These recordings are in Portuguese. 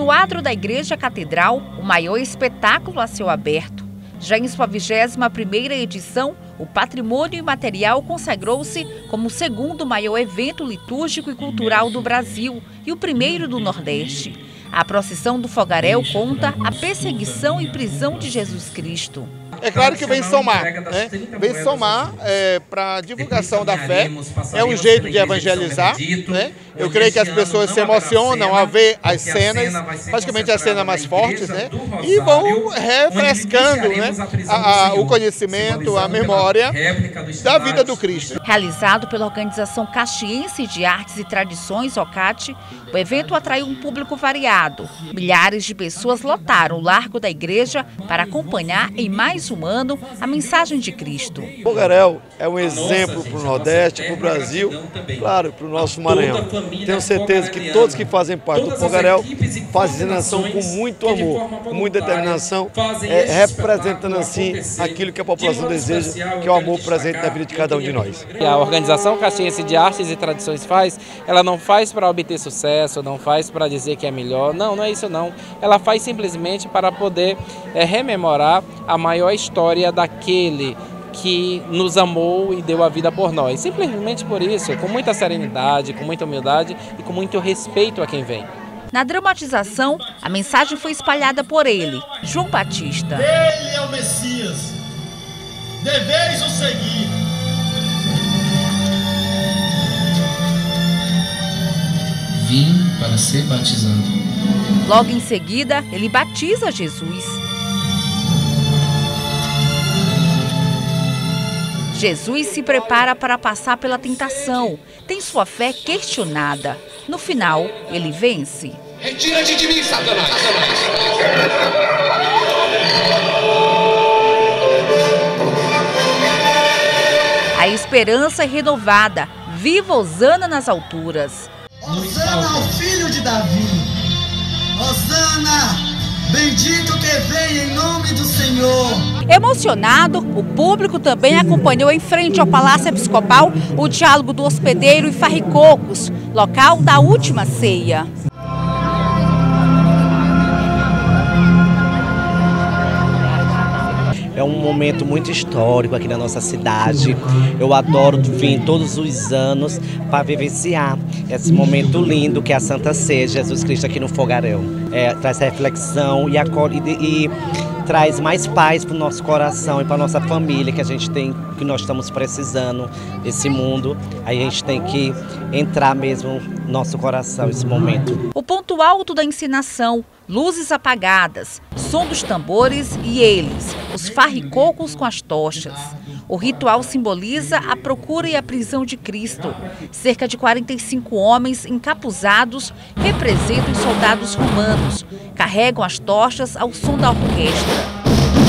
no adro da Igreja Catedral, o maior espetáculo a céu aberto. Já em sua 21ª edição, o Patrimônio Imaterial consagrou-se como o segundo maior evento litúrgico e cultural do Brasil e o primeiro do Nordeste. A procissão do Fogaréu conta a perseguição e prisão de Jesus Cristo. É claro que vem somar, né? Vem somar para a divulgação da fé, é um jeito de evangelizar, né? Eu creio que as pessoas se emocionam ao ver as cenas, praticamente as cenas mais fortes, né? E vão refrescando, né? O conhecimento, a memória da vida do Cristo. Realizado pela Organização Caxiense de Artes e Tradições, OCAT, o evento atraiu um público variado. Milhares de pessoas lotaram o largo da igreja para acompanhar em mais um ano a mensagem de Cristo. O Fogaréu é um exemplo para o Nordeste, para o Brasil, claro, para o nosso Maranhão. Tenho certeza que todos que fazem parte do Fogaréu fazem ação com muito amor, com muita determinação, representando assim aquilo que a população deseja, que é o amor presente na vida de cada um de nós. A Organização Caxiense de Artes e Tradições ela não faz para obter sucesso, não faz para dizer que é melhor, não é isso não. Ela faz simplesmente para poder rememorar a maior história daquele que nos amou e deu a vida por nós. Simplesmente por isso, com muita serenidade, com muita humildade e com muito respeito a quem vem. Na dramatização, a mensagem foi espalhada por ele, João Batista. Ele é o Messias, deveis o seguir. Vim para ser batizado. Logo em seguida, ele batiza Jesus. Jesus se prepara para passar pela tentação, tem sua fé questionada. No final, ele vence. Retira-te de mim, Satanás! A esperança é renovada. Viva Hosana nas alturas! Hosana ao filho de Davi! Hosana! Bendito que vem em nome do Senhor! Emocionado, o público também acompanhou em frente ao Palácio Episcopal o diálogo do hospedeiro e Farricocos, local da última ceia. É um momento muito histórico aqui na nossa cidade. Eu adoro vir todos os anos para vivenciar esse momento lindo que é a Santa Ceia de Jesus Cristo aqui no Fogaréu. Traz reflexão e traz mais paz para o nosso coração e para a nossa família que nós estamos precisando desse mundo. Aí a gente tem que entrar mesmo no nosso coração esse momento. O ponto alto da encenação, luzes apagadas, som dos tambores e eles, os farricocos com as tochas. O ritual simboliza a procura e a prisão de Cristo. Cerca de 45 homens encapuzados representam os soldados romanos. Carregam as tochas ao som da orquestra.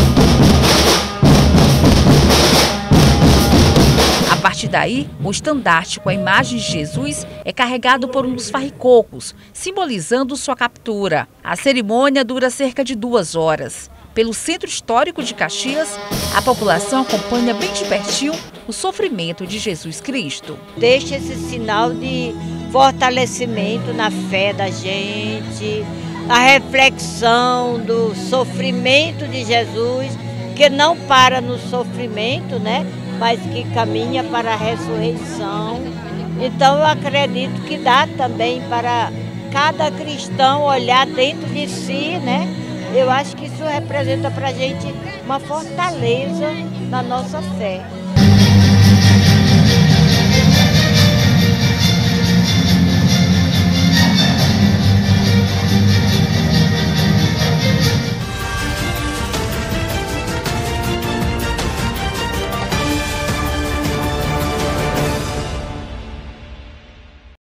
A partir daí, o estandarte com a imagem de Jesus é carregado por um dos farricocos, simbolizando sua captura. A cerimônia dura cerca de 2 horas. Pelo Centro Histórico de Caxias, a população acompanha bem de pertinho o sofrimento de Jesus Cristo. Deixa esse sinal de fortalecimento na fé da gente, a reflexão do sofrimento de Jesus, que não para no sofrimento, né? Mas que caminha para a ressurreição. Então eu acredito que dá também para cada cristão olhar dentro de si, né? Eu acho que isso representa para a gente uma fortaleza na nossa fé.